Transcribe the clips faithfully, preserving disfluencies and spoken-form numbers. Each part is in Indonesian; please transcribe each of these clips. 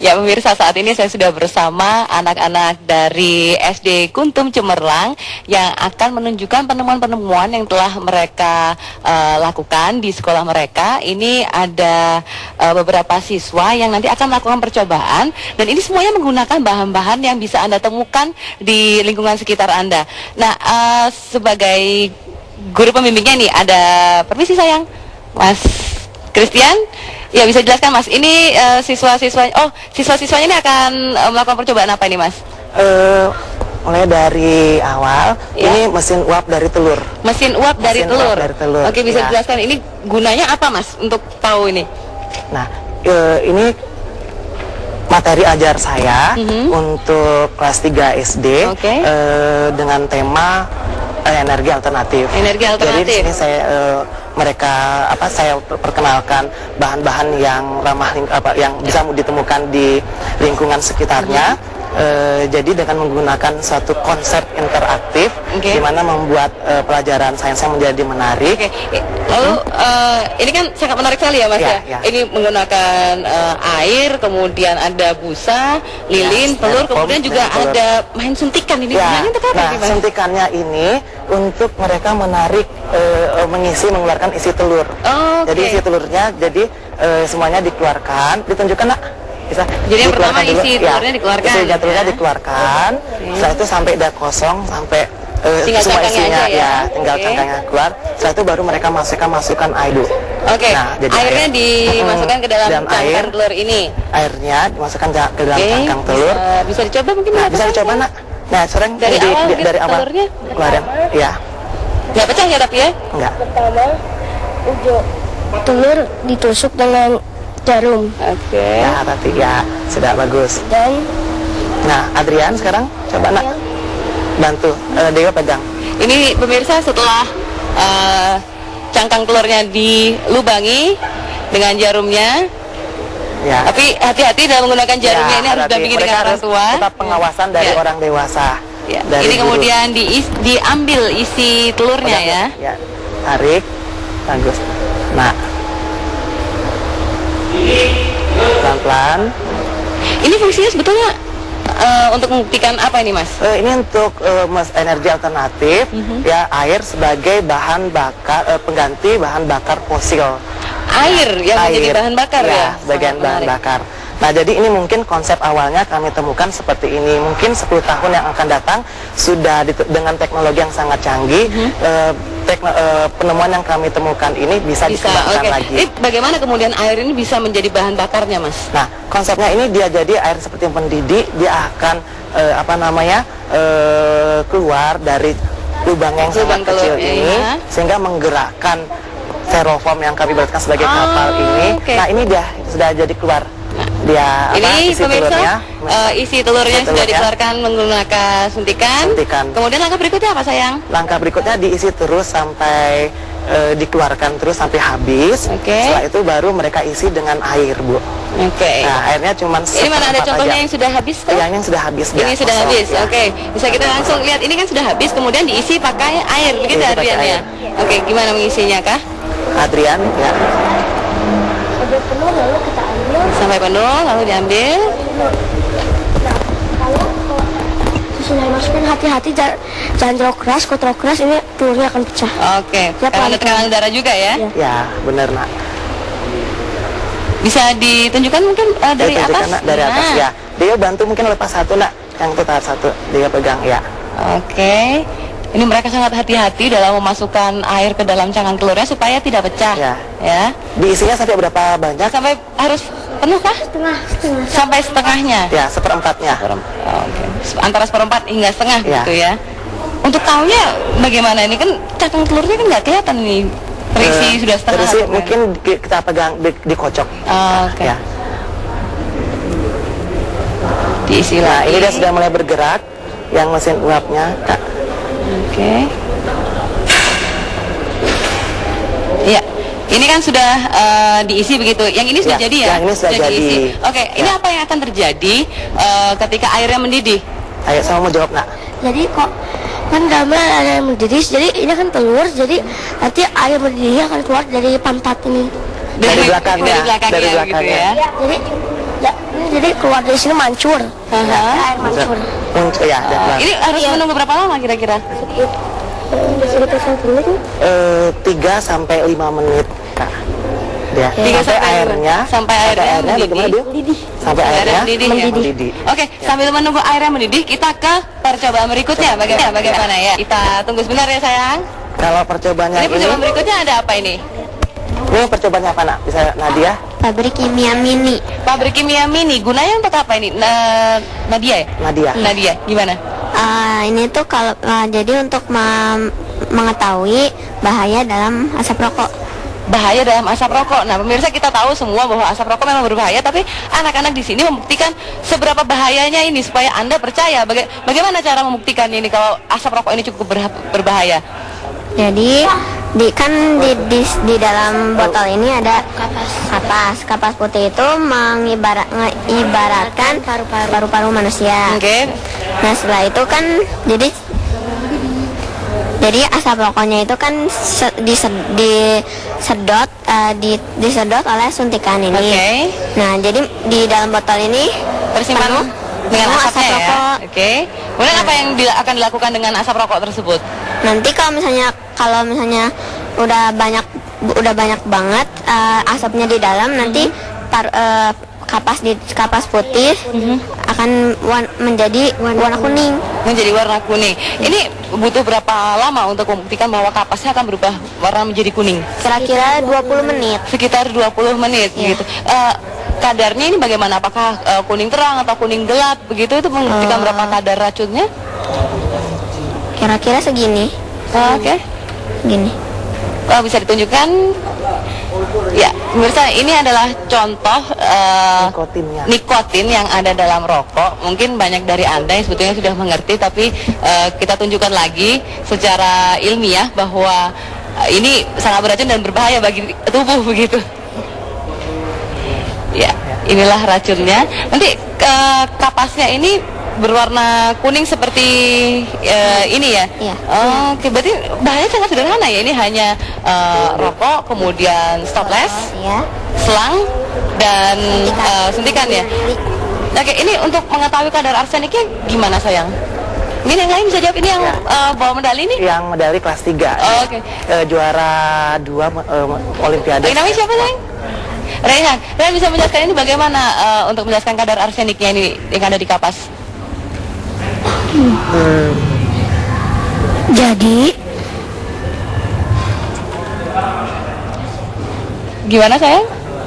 Ya pemirsa, saat ini saya sudah bersama anak-anak dari S D Kuntum Cemerlang yang akan menunjukkan penemuan-penemuan yang telah mereka uh, lakukan di sekolah mereka. Ini ada uh, beberapa siswa yang nanti akan melakukan percobaan, dan ini semuanya menggunakan bahan-bahan yang bisa Anda temukan di lingkungan sekitar Anda. Nah, uh, sebagai guru pembimbingnya nih, ada permisi sayang, Mas Christian. Ya, bisa jelaskan Mas, ini uh, siswa-siswa, oh siswa-siswanya ini akan uh, melakukan percobaan apa ini Mas? Uh, mulai dari awal, ya. Ini mesin uap dari telur. Mesin uap mesin dari telur. Uap dari telur. Oke, bisa ya. Dijelaskan ini gunanya apa Mas untuk tahu ini? Nah, uh, ini materi ajar saya mm-hmm. untuk kelas tiga S D okay. uh, dengan tema uh, energi alternatif. Energi alternatif. Jadi di sini saya uh, mereka apa saya perkenalkan bahan-bahan yang ramah apa yang bisa ditemukan di lingkungan sekitarnya. Mm-hmm. Uh, jadi dengan menggunakan suatu konsep interaktif, okay. di mana membuat uh, pelajaran sainsnya menjadi menarik. Okay. Lalu hmm. uh, ini kan sangat menarik sekali ya Mas ya. ya? ya. Ini menggunakan uh, air, kemudian ada busa, lilin, ya, telur, kemudian juga telur. Ada main suntikan ini. Ya. Untuk apa, nah, Mas? Suntikannya ini untuk mereka menarik, uh, mengisi, mengeluarkan isi telur. Oh, okay. Jadi isi telurnya, jadi uh, semuanya dikeluarkan, ditunjukkan nak. Bisa jadi yang pertama dulu, isi telurnya ya, dikeluarkan, isi telurnya ya. dikeluarkan, okay. Setelah itu sampai udah kosong, sampai uh, semua isinya ya, ya tinggal okay. cangkangnya keluar. Setelah itu baru mereka masukkan masukkan air dulu. Oke, okay. nah, airnya air, dimasukkan ke dalam cangkang air, telur ini. Airnya dimasukkan ke dalam okay. cangkang telur. Bisa, bisa dicoba mungkin? Nah, bisa dicoba nak. Nah, sering dari di, awal, di, dari awal telurnya keluarin, ya. Nggak pecah ya tapi ya? Enggak. Pertama, ujuk telur ditusuk dengan jarum. Oke. Okay. Ya, tapi ya sudah bagus. Dan nah, Adrian sekarang coba nak bantu uh, Dewa pegang. Ini pemirsa, setelah uh, cangkang telurnya dilubangi dengan jarumnya. Ya. Tapi hati-hati dalam menggunakan jarumnya, ya, ini harus didampingi dengan orang tua. Tetap pengawasan dari ya. orang dewasa. Ya. Dari ini guru. kemudian diis, diambil isi telurnya ya. Ya. Tarik, bagus. Nah. Pelan-pelan. Ini fungsinya sebetulnya uh, untuk membuktikan apa ini Mas? Uh, ini untuk uh, mas, energi alternatif, mm-hmm. ya air sebagai bahan bakar, uh, pengganti bahan bakar fosil. Air yang air. menjadi bahan bakar ya? Ya, bagian bahan bakar. Nah, jadi ini mungkin konsep awalnya kami temukan seperti ini. Mungkin sepuluh tahun yang akan datang sudah dengan teknologi yang sangat canggih, mm-hmm. uh, tekno, uh, penemuan yang kami temukan ini bisa, bisa dikembangkan okay. lagi. Ini bagaimana kemudian air ini bisa menjadi bahan bakarnya, Mas? Nah, konsepnya ini dia jadi air seperti yang mendidih, dia akan uh, apa namanya uh, keluar dari lubang yang sangat kecil ini, ya. Sehingga menggerakkan styrofoam yang kami buatkan sebagai oh, kapal ini. Okay. Nah, ini dia sudah jadi keluar. Dia ini apa, isi pemirsa, telurnya, uh, isi telurnya isi sudah dikeluarkan menggunakan suntikan. suntikan. Kemudian langkah berikutnya apa sayang? Langkah berikutnya diisi terus sampai uh, dikeluarkan terus sampai habis. Okay. Setelah itu baru mereka isi dengan air, Bu. Oke. Okay. Nah, airnya cuma ini mana ada contohnya aja. Yang sudah habis? Tuh? Yang, yang sudah habis. Ini sudah kosong, habis. ya. Oke. Okay. Bisa kita langsung lihat ini kan sudah habis, kemudian diisi pakai air, begitu Adrian ya? Oke, okay. Gimana mengisinya kah? Adrian, ya. Sampai penuh lalu kita ambil. Sampai penuh lalu diambil. Nah, kalau susunya dimasukin hati-hati, jangan terlalu keras. Kalau terlalu keras ini telurnya akan pecah. Oke. Okay. Karena ada tekanan udara juga ya? Ya, ya benar nak. Bisa ditunjukkan mungkin uh, dari ya, atas? Nak, dari nah. atas ya. Dia bantu mungkin lepas satu nak, yang itu tahan satu, dia pegang ya. Oke. Okay. Ini mereka sangat hati-hati dalam memasukkan air ke dalam cangkang telurnya supaya tidak pecah. Ya. Ya. Diisinya sampai berapa banyak? Sampai harus penuh kah? Setengah, setengah. Sampai setengahnya? Ya, seperempatnya. Seperem oh, Oke. Okay. Antara seperempat hingga setengah ya. Gitu ya. Untuk tahunya bagaimana ini kan cangkang telurnya kan nggak kelihatan nih. Terisi uh, sudah setengah. Terisi mungkin di, kita pegang di, dikocok. Oh, Oke. Okay. Ya. Diisi nah, lagi. Ini dia sudah mulai bergerak. Yang mesin uapnya, Kak. Oke. Okay. Ya, ini kan sudah uh, diisi begitu. Yang ini sudah ya, jadi ya? Yang ini sudah sudah jadi. Oke, okay. Ya. Ini apa yang akan terjadi uh, ketika airnya mendidih? Ayo, sama mau jawab nak. Jadi kok kan gambar ada yang mendidih, jadi ini kan telur, jadi nanti air mendidihnya akan keluar dari pantat ini. Dari, dari belakangnya, dari belakangnya, dari belakangnya. Gitu ya. Ya, jadi Ya, jadi keluar dari sini mancur. Uh-huh. Air mancur. Mancur ya. Uh, ini harus ya. menunggu berapa lama kira-kira? Sekitar satu menit. Eh, tiga sampai lima menit, Kak. Ya. Tiga sampai, sampai airnya, sampai airnya, airnya bagaimana dia? Mendidih. Sampai airnya mendidih. mendidih. Ya. mendidih. Oke, ya. Sambil menunggu airnya mendidih, kita ke percobaan berikutnya. Bagaimana? Bagaimana ya? Kita tunggu sebentar ya sayang. Kalau percobaannya ini, ini, percobaan berikutnya ada apa ini? Ini percobaannya apa, Nak? Bisa Nadia? Pabrik kimia mini. Pabrik kimia mini. Gunanya untuk apa ini? Na Nadia ya? Nadia. Nadia, gimana? Uh, ini tuh kalau uh, jadi untuk mengetahui bahaya dalam asap rokok. Bahaya dalam asap rokok. Nah, pemirsa, kita tahu semua bahwa asap rokok memang berbahaya, tapi anak-anak di sini membuktikan seberapa bahayanya ini supaya Anda percaya. Baga bagaimana cara membuktikannya ini kalau asap rokok ini cukup berbahaya? Jadi di kan di, di di dalam botol ini ada kapas. Kapas, kapas putih itu mengibarat mengibaratkan paru-paru manusia. Oke. Okay. Nah, setelah itu kan jadi Jadi asap rokoknya itu kan se dised disedot uh, di disedot oleh suntikan ini. Okay. Nah, jadi di dalam botol ini tersimpan dengan asapnya asap ya. rokok. Oke. Okay. Kemudian nah, apa yang dila akan dilakukan dengan asap rokok tersebut? Nanti kalau misalnya kalau misalnya udah banyak udah banyak banget uh, asapnya di dalam, mm-hmm. nanti par, uh, kapas di kapas putih mm-hmm. akan wan, menjadi warna, warna kuning. Menjadi warna kuning. Ini butuh berapa lama untuk membuktikan bahwa kapasnya akan berubah warna menjadi kuning? Kira-kira dua puluh menit. Sekitar dua puluh menit yeah. gitu. Uh, kadarnya ini bagaimana? Apakah uh, kuning terang atau kuning gelap begitu? Itu membuktikan uh, berapa kadar racunnya? Kira-kira segini. Uh, Oke. Okay. Gini. Oh, bisa ditunjukkan? Ya, pemirsa, ini adalah contoh uh, nikotinnya. nikotin yang ada dalam rokok. Mungkin banyak dari Anda yang sebetulnya sudah mengerti, tapi uh, kita tunjukkan lagi secara ilmiah bahwa uh, ini sangat beracun dan berbahaya bagi tubuh begitu. Ya, inilah racunnya. Nanti uh, kapasnya ini berwarna kuning seperti uh, ini ya. Iya. Oh, oke, okay. Berarti bahannya sangat sederhana ya. Ini hanya uh, rokok, kemudian stoples, ya. selang, dan suntikan, uh, suntikan ya. Oke, okay, ini untuk mengetahui kadar arseniknya gimana sayang? Ini yang lain bisa jawab, ini yang ya. uh, bawa medali ini? Yang medali kelas tiga. Oh, oke. Okay. Uh, juara dua uh, Olimpiade. Oh, namanya siapa sayang? Raihan. Raihan bisa menjelaskan ini bagaimana uh, untuk menjelaskan kadar arseniknya ini yang ada di kapas? Hmm. Jadi gimana sayang?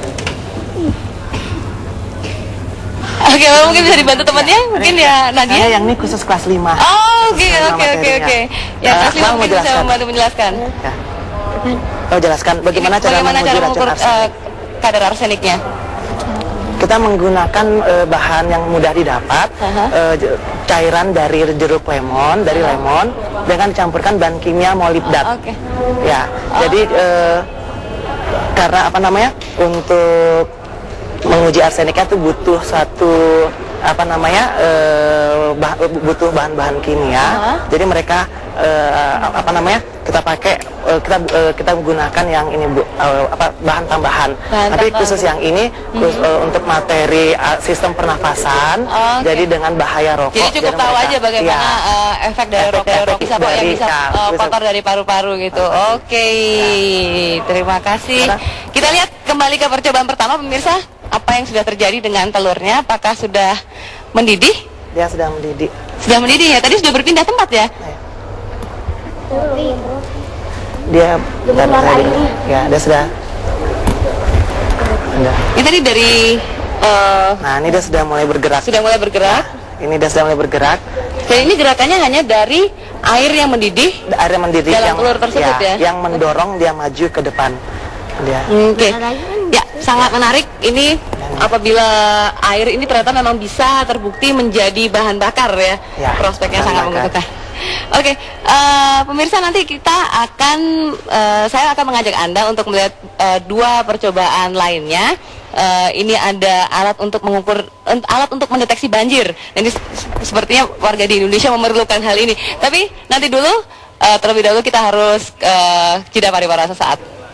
Oke, okay, mungkin bisa dibantu temannya, mungkin ya Nadia. Yang ini khusus kelas lima. Oh, oke oke oke oke. Ya, kelas lima mungkin bisa membantu menjelaskan. Ya. Oh, jelaskan bagaimana ini, cara bagaimana menguji cara racun arsenik? Uh, kadar arseniknya? Kita menggunakan uh, bahan yang mudah didapat, uh-huh. uh, cairan dari jeruk lemon, dari uh-huh. lemon, dengan dicampurkan bahan kimia molibdat. Oh, Oke. Okay. Ya, oh. jadi uh, karena apa namanya, untuk menguji arseniknya itu butuh satu apa namanya, uh, bah butuh bahan-bahan kimia. Uh-huh. Jadi mereka uh, apa namanya, kita pakai uh, kita uh, kita menggunakan yang ini bu, uh, apa bahan tambahan. Bahan Tapi tambahan. Khusus yang ini mm-hmm. khusus, uh, untuk materi uh, sistem pernafasan. Oh, okay. Jadi dengan bahaya rokok. Jadi cukup jadi tahu mereka, aja bagaimana ya, uh, efek dari efek rokok, rokok bisa dari, yang bisa uh, kotor dari paru-paru gitu. Oke, okay. ya. Terima kasih. Karena, kita lihat kembali ke percobaan pertama, pemirsa. Apa yang sudah terjadi dengan telurnya? Apakah sudah mendidih? Dia sudah mendidih. Sudah mendidih ya. Tadi sudah berpindah tempat ya? Dia ya, dia sudah. Sudah. Ini tadi dari. Uh, nah, ini dia sudah mulai bergerak. Sudah mulai bergerak. Nah, ini dia sudah mulai bergerak. Dan ini gerakannya hanya dari air yang mendidih. Air yang mendidih dalam yang, telur tersebut ya, ya. Yang mendorong dia maju ke depan. Dia. Oke. Okay. Ya, sangat menarik ini apabila air ini ternyata memang bisa terbukti menjadi bahan bakar ya. Ya, prospeknya sangat menguntungkan. Oke, okay, uh, pemirsa, nanti kita akan uh, saya akan mengajak Anda untuk melihat uh, dua percobaan lainnya. Uh, ini ada alat untuk mengukur, alat untuk mendeteksi banjir. Ini sepertinya warga di Indonesia memerlukan hal ini. Tapi nanti dulu, uh, terlebih dahulu kita harus uh, jeda pariwara sesaat.